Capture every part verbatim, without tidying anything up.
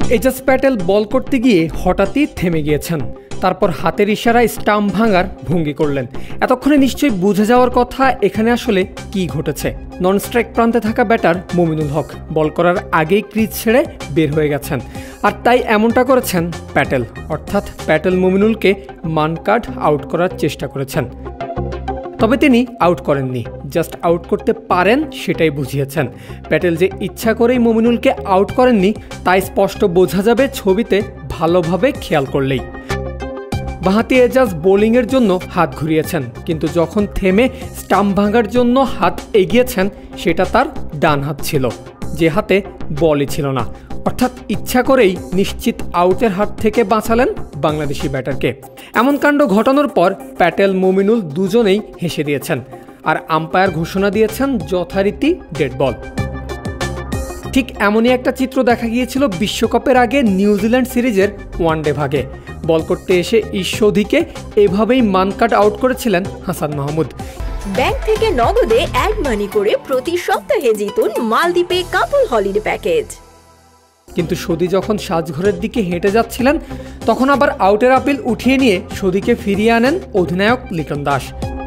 এজাজ প্যাটেল বল করতে গিয়ে হঠাৎই থেমে গিয়েছেন। তারপর হাতের ইশারায় স্টাম্প ভাঙার ভঙ্গি করলেন। এতক্ষণে নিশ্চয়ই বুঝে যাওয়ার কথা এখানে আসলে কি ঘটেছে। নন স্ট্রাইক প্রান্তে থাকা ব্যাটার মুমিনুল হক বল করার আগেই ক্রিজ ছেড়ে বের হয়ে গেছেন, আর তাই এমনটা করেছেন প্যাটেল। অর্থাৎ প্যাটেল মুমিনুলকে মান কাট আউট করার চেষ্টা করেছেন, তবে তিনি আউট করেননি, জাস্ট আউট করতে পারেন সেটাই বুঝিয়েছেন। প্যাটেল যে ইচ্ছা করেই মুমিনুলকে আউট করেননি তাই স্পষ্ট বোঝা যাবে ছবিতে ভালোভাবে খেয়াল করলেই। বাঁহাতি এজাজ বোলিংয়ের জন্য হাত ঘুরিয়েছেন, কিন্তু যখন থেমে স্টাম্প ভাঙার জন্য হাত এগিয়েছেন সেটা তার ডান হাত ছিল, যে হাতে বলই ছিল না। অর্থাৎ ইচ্ছা করেই নিশ্চিত আউটের হাত থেকে বাঁচালেন বাংলাদেশি ব্যাটারকে। এমন কাণ্ড ঘটানোর পর প্যাটেল মুমিনুল দুজনেই হেসে দিয়েছেন, আর আম্পায়ার ঘোষণা দিয়েছেন যথারীতি ডেড বল। ঠিক এমনই একটা চিত্র দেখা গিয়েছিল বিশ্বকাপের আগে নিউজিল্যান্ড সিরিজের ওয়ানডে ভাগে। বল করতে এসে ঈশ্বরদীকে এভাবেই মানকাট আউট করেছিলেন হাসান মাহমুদ। ব্যাংক থেকে নগদে অ্যাড মানি করে প্রতি সপ্তাহে জিতুন মালদ্বীপে কাপল হলিডে প্যাকেজ। কিন্তু সৌদি যখন সাজঘরের দিকে হেঁটে যাচ্ছিলেন তখন আবার আউটের আপিল উঠিয়ে নিয়ে সৌদিকে ফিরিয়ে আনেন অধিনায়ক লিটন দাস।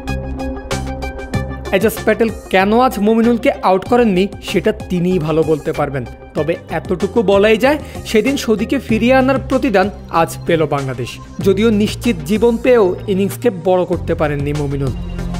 এজাজ প্যাটেল কেন আজ মুমিনুলকে আউট করেননি সেটা তিনিই ভালো বলতে পারবেন, তবে এতটুকু বলাই যায় সেদিন সৌদিকে ফিরিয়ে আনার প্রতিদান আজ পেল বাংলাদেশ। যদিও নিশ্চিত জীবন পেয়েও ইনিংসকে বড় করতে পারেননি মুমিনুল।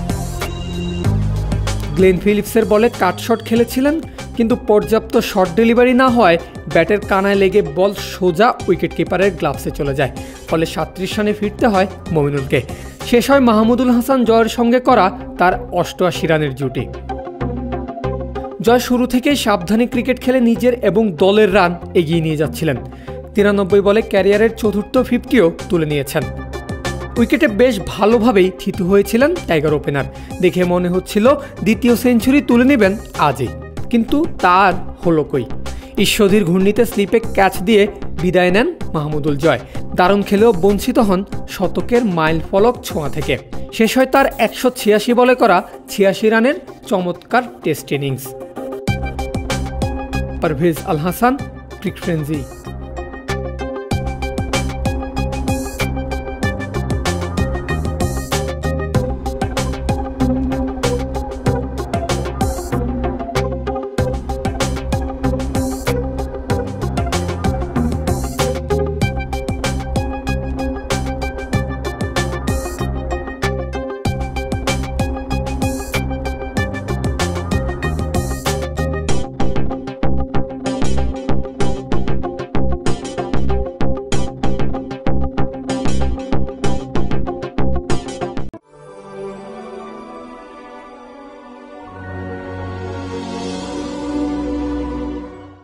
গ্লেন ফিলিপসের বলে কাট শট খেলেছিলেন, কিন্তু পর্যাপ্ত শট ডেলিভারি না হওয়ায় ব্যাটের কানায় লেগে বল সোজা উইকেট কিপারের গ্লাভসে চলে যায়। ফলে সাতত্রিশ রানে ফিরতে হয় মুমিনুলকে। শেষ হয় মাহমুদুল হাসান জয়ের সঙ্গে করা তার অষ্টআশি রানের জুটি। জয় শুরু থেকেই সাবধানে ক্রিকেট খেলে নিজের এবং দলের রান এগিয়ে নিয়ে যাচ্ছিলেন। তিরানব্বই বলে ক্যারিয়ারের চতুর্থ ফিফটিও তুলে নিয়েছেন। উইকেটে বেশ ভালোভাবেই থিতু হয়েছিলেন টাইগার ওপেনার। দেখে মনে হচ্ছিল দ্বিতীয় সেঞ্চুরি তুলে নেবেন আজই, কিন্তু তার হলো কই। ঈশ্বরদীর ঘূর্ণিতে স্লিপে ক্যাচ দিয়ে বিদায় নেন মাহমুদুল জয়। দারুণ খেলেও বঞ্চিত হন শতকের মাইল ফলক ছোঁয়া থেকে। শেষ হয় তার একশো ছিয়াশি বলে করা ছিয়াশি রানের চমৎকার টেস্ট ইনিংস। পারভেজ আল হাসান, ক্রিকফ্রেঞ্জি।